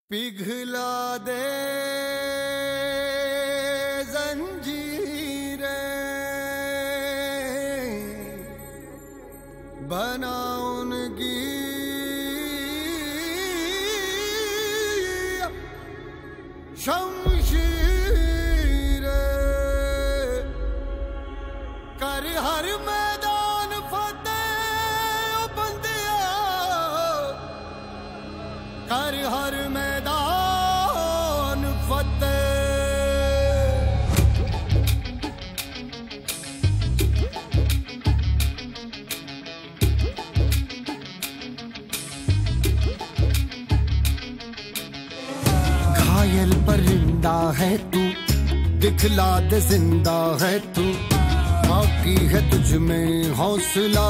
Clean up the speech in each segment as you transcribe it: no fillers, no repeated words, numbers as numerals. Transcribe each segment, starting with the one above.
पिघला दे जंजीरें, बना उनकी शमशीरें, कर हर मैदान फतेह बंदिया, कर हर मैदान फतेह। घायल परिंदा है तू, दिखला दे जिंदा है तू, बाकी है तुझ में हौसला।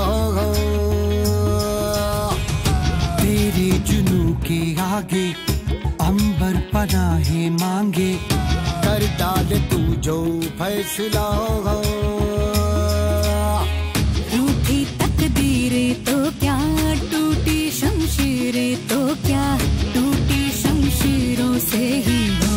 तेरे जुनू के आगे अंबर पनाहे मांगे, कर डाले तू जो फैसला। रूठी तकदीरें तो क्या, टूटी शमशीरें तो क्या, टूटी शमशीरों से ही हो।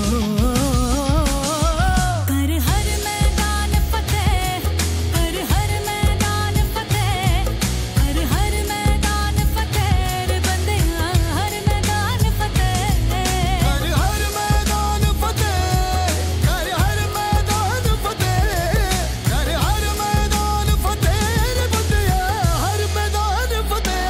कर हर मैदान फतेह, कर हर मैदान फतेह, कर हर मैदान फतेह रे बंदिया, हर मैदान फतेह। कर हर मैदान फतेह, कर हर मैदान फतेह, कर हर मैदान फतेह रे बंदिया, हर मैदान फतेह।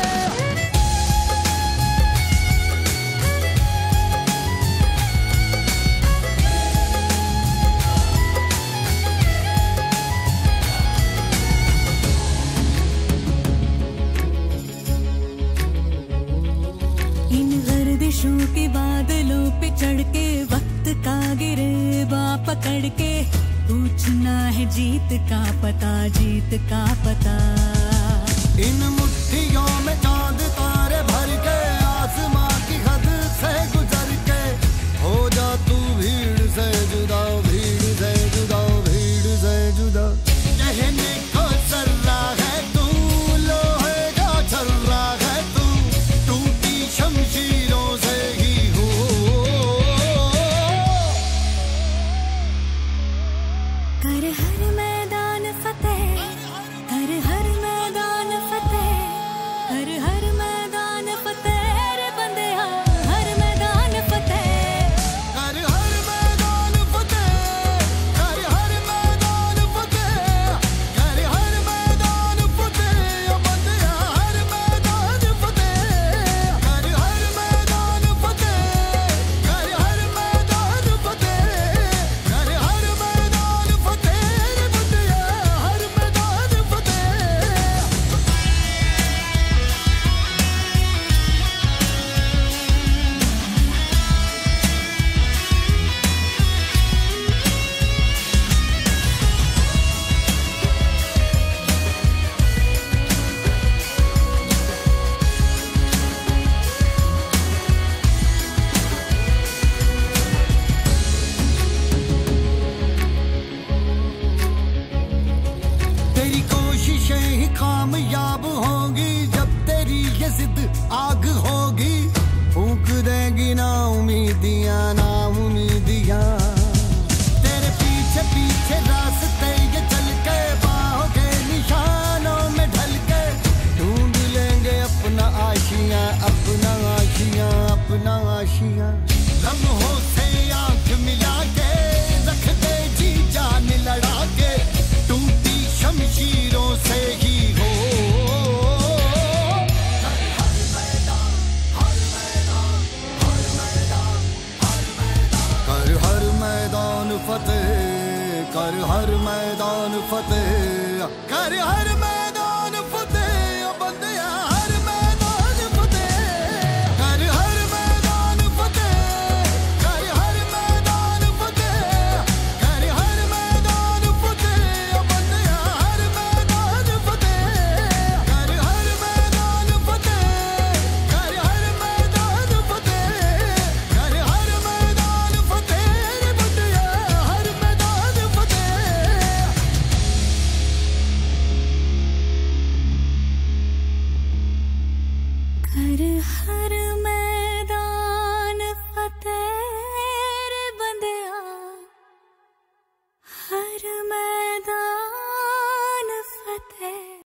इन गर्दिशों के बादलों पे चढ़ के, वक्त का गिरेबा पकड़ के, पूछना है जीत का पता, जीत का पता। इन मुट्ठियों में चांद तारे भर के, आसमां की हद से गुजर के, हो जा तू भीड़ से जुदा, भीड़ से जुदा, भीड़ से जुदा। कहने को सर्रा है तू, लोहे का छर्रा है तू, टूटी शमशीरों से ही हो। कर हर मैदान फतेह, कर हर मैदान फतेह, कर हर मैदान फतेह रे बंदिया, हर मैदान फतेह। कर हर मैदान फतेह, कर हर मैदान फतेह, कर हर मैदान फतेह बंदिया, हर मैदान फतेह। कर हर मैदान फतेह, कर हर मैदान फतेह, कर हर मैदान फतेह रे बंदिया, हर मैदान फतेह। तेरी कोशिशें ही कामयाब होंगी, जब तेरी ये जिद आग होगी, फूंक देगी ना उम्मीदियां, ना उम्मीदियां। तेरे पीछे पीछे रास्ते ये चल के, बाहों के निशानों में ढल के, ढूंढ लेंगे अपना आशियां, अपना आशियां, अपना आशियां। लम्हों से आंख मिला के, रख दे जी जान लड़ा के, टूटी शमशीरों से ही हो। कर हर मैदान फतेह, कर हर मैदान फतेह, कर हर